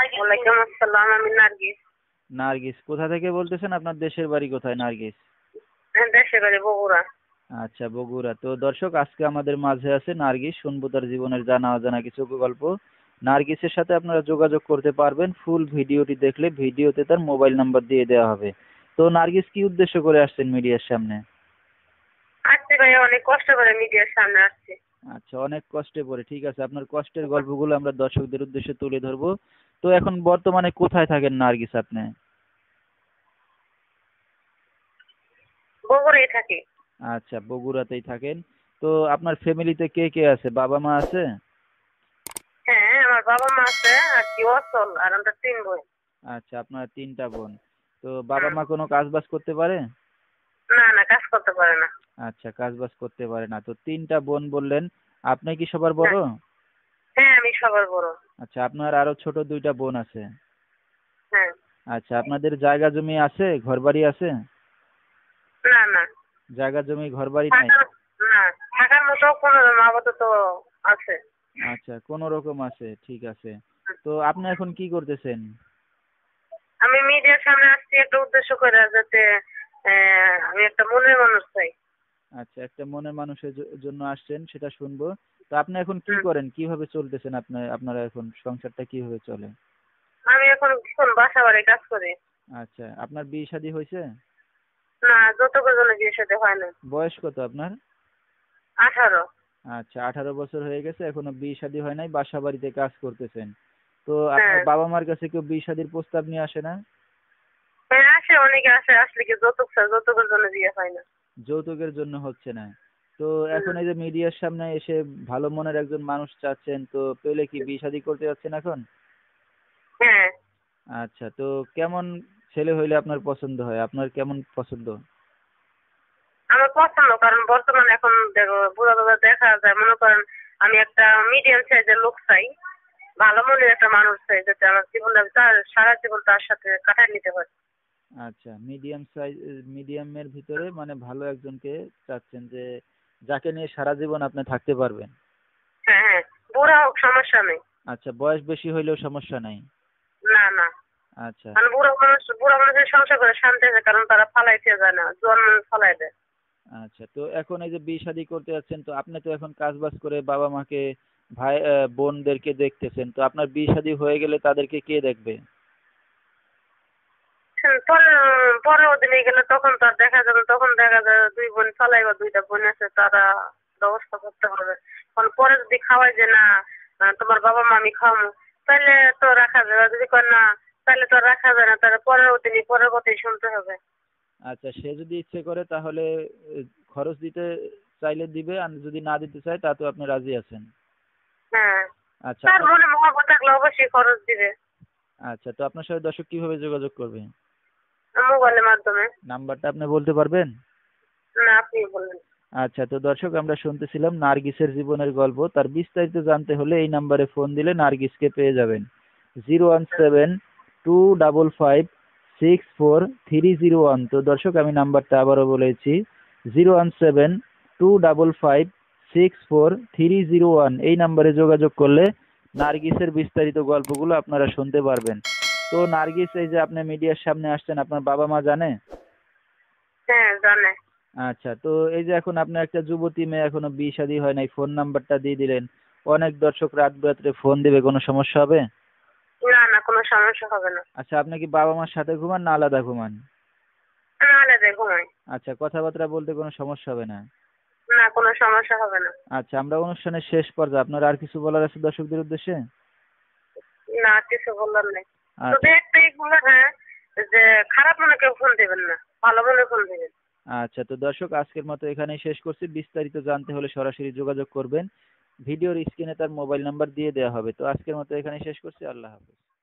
ওয়ালাইকুম আসসালাম, আমি নার্গিস। নার্গিস কোথা থেকে বলতেছেন? আপনার দেশের বাড়ি কোথায় নার্গিস? দেশের বাড়ি বগুড়া। আচ্ছা, বগুড়া। তো দর্শক, আজকে আমাদের মাঝে আছে নার্গিস। শুনবো তার জীবনের জানা অজানা কিছু গল্প। নার্গিসের সাথে আপনারা যোগাযোগ করতে পারবেন ফুল ভিডিওটি দেখলে। ভিডিওতে তার মোবাইল নাম্বার দিয়ে দেওয়া হবে। তো নার্গিস, কি উদ্দেশ্য করে আসছেন মিডিয়ার সামনে? আসছি ভাই, অনেক কষ্ট করে মিডিয়ার সামনে আসছি। আচ্ছা, অনেক কষ্টে পড়ে। ঠিক আছে, আপনার কষ্টের গল্পগুলো আমরা দর্শকদের উদ্দেশ্যে তুলে ধরবো। তো এখন বর্তমানে কোথায় থাকেন নার্গিস আপনি? বগুড়াই থাকি। আচ্ছা, বগুড়াতেই থাকেন। তো আপনার ফ্যামিলিতে কে কে আছে? বাবা মা আছে? হ্যাঁ, আমার বাবা মা আছে আর কি অচল, আর আমরা 3 বোন। আচ্ছা, আপনার তিনটা বোন। তো বাবা হুম। মা কোনো কাজ বাজ করতে পারে? না না, কাজ করতে পারে না। আচ্ছা, কাজ বাজ করতে পারে না। তো তিনটা বোন বললেন, আপনি কি সবার হ্যাঁ। বড়? হ্যাঁ, আমি সবার বড়। আচ্ছা, আপনার আরো ছোট দুইটা বোন আছে। হ্যাঁ। আচ্ছা, আপনাদের জায়গা জমি আছে, ঘরবাড়ি আছে? না না, জায়গা জমি ঘরবাড়ি নাই? থাকার না, থাকার মতো কোনো আপাতত আছে। আচ্ছা, কোন রকম আছে, ঠিক আছে। তো আপনি এখন কি করতেছেন? আমি মিডিয়ার সামনে আসছি একটা উদ্দেশ্য করে, যাতে আমি একটা মনের মানুষ চাই। আচ্ছা, একটা মনের মানুষের জন্য আসছেন, সেটা শুনবো। তো আপনি এখন কি হুম। করেন? কিভাবে চলতেছেন? আপনারা এখন সংসারটা কিভাবে চলে? আমি এখন বাসা বাড়ি কাজ করি। আচ্ছা, আপনার বিয়ে শাদী হয়েছে? না, যতক্ষণ জন্য বিয়ের সাথে হয় না। বয়স কত আপনার? 18। আচ্ছা, 18 বছর হয়ে গেছে, এখনো বিয়ে শাদী হয় নাই, বাসা বাড়িতে কাজ করতেছেন। তো আপনার হ্যাঁ। বাবা মার কাছে কেউ বিয়ে শাদীর প্রস্তাব নিয়ে আসে না? হ্যাঁ, আসে, অনেকে আসে, আসলে কি যৌতুক চায়, যৌতুকের জন্য বিয়ে হয় না। যৌতুকের জন্য হচ্ছে না? তো এখন হুম। এই যে মিডিয়ার সামনে এসে ভালো মনের একজন মানুষ চাচ্ছেন, তো পেলে কি বিয়ে শাদী করতে যাচ্ছেন এখন? হ্যাঁ। আচ্ছা, তো কেমন ছেলে হইলে আপনার পছন্দ হয়? আপনার কেমন পছন্দ? আমার পছন্দ, কারণ বর্তমানে এখন দেখো বুড়া বুড়া দেখা যায়, মনে করেন আমি একটা মিডিয়াম সাইজের লোক চাই, ভালো মনের একটা মানুষ চাই, যাতে আমার জীবনটা তার সারা জীবন তার সাথে কাটায় নিতে পারি। আচ্ছা, মিডিয়াম সাইজ, মিডিয়ামের ভিতরে মানে ভালো একজনকে চাচ্ছেন, যে যাকে নিয়ে সারা জীবন আপনি থাকতে পারবেন। হ্যাঁ হ্যাঁ, বুড়া হোক সমস্যা নেই। আচ্ছা, বয়স বেশি হইলেও সমস্যা নাই? না না, আচ্ছা। মানে বুড়া মানুষের সংসার করে শান্তি আছে, কারণ তারা ফালাইতে যায় না, জোয়ান মানুষ ফালাই দেয়। আচ্ছা, তো এখন এই যে বিয়ে শাদী করতে যাচ্ছেন, তো আপনি তো এখন কাজ বাজ করে বাবা মাকে, ভাই বোনদেরকে দেখতেছেন, তো আপনার বিয়ে শাদী হয়ে গেলে তাদেরকে কে দেখবে? পরে পরে ওদিনে গেলে তখন তার দেখা যাবে, তখন দেখা যাবে 2 বোন ফালাই বা 2টা বোন আছে, তারা ব্যবস্থা করতে হবে। কারণ পরে যদি খাওয়াই যে না, তোমার বাবা মা আমি খাওয়াবো, তাহলে তো রাখা যাবে, আর যদি কয় না, তাহলে তো রাখা যায় না, তাহলে পরের দিনই পরের কথাই শুনতে হবে। আচ্ছা, সে যদি ইচ্ছে করে তাহলে এ, খরচ দিতে চাইলে দিবে, আর যদি না দিতে চায় তা তো আপনি রাজি আছেন? হ্যাঁ, আচ্ছা, তার আপনার, মনে মহাব্বত থাকলে অবশ্যই খরচ দিবে। আচ্ছা, তো আপনার সাথে দর্শক কিভাবে যোগাযোগ করবে? মোবাইলের মাধ্যমে। নাম্বারটা আপনি বলতে পারবেন? না, আপনি বললেন। আচ্ছা, তো দর্শক, আমরা শুনতেছিলাম নার্গিসের জীবনের গল্প। তার বিস্তারিত জানতে হলে এই নাম্বারে ফোন দিলে নার্গিসকে পেয়ে যাবেন। 017-255-64301। তো দর্শক, আমি নাম্বারটা আবারও বলেছি, 017-255-64301। এই নাম্বারে যোগাযোগ করলে নার্গিসের বিস্তারিত গল্পগুলো আপনারা শুনতে পারবেন। তো নার্গিস, এই যে আপনি মিডিয়ার সামনে আসছেন, আপনার বাবা মা জানে? হ্যাঁ, জানে। আচ্ছা, তো এই যে এখন আপনার একটা যুবতী মেয়ে, এখনো বিয়ে শাদী হয় নাই, ফোন নাম্বারটা দিয়ে দিলেন, অনেক দর্শক রাত বিরাত্রে ফোন দিবে, কোনো সমস্যা হবে? না না, কোনো সমস্যা হবে না। আচ্ছা, আপনি কি বাবা মার সাথে ঘুমান না আলাদা ঘুমান? আমি আলাদা ঘুমাই। আচ্ছা, কথাবার্তা বলতে কোনো সমস্যা হবে না? না, কোনো সমস্যা হবে না। আচ্ছা, আমরা অনুষ্ঠানের শেষ পর্যায়ে, আপনার আর কিছু বলার আছে দর্শকদের উদ্দেশ্যে? না, কিছু বললাম নেই। শুধু আচ্ছা। একটাই বলে, হ্যাঁ, যে খারাপ মনে কেউ ফোন দিবেন না, ভালো মনে ফোন দিবেন। আচ্ছা, তো দর্শক, আজকের মতো এখানেই শেষ করছি। বিস্তারিত জানতে হলে সরাসরি যোগাযোগ করবেন। ভিডিওর স্ক্রিনে তার মোবাইল নাম্বার দিয়ে দেওয়া হবে। তো আজকের মতো এখানেই শেষ করছি। আল্লাহ হাফেজ।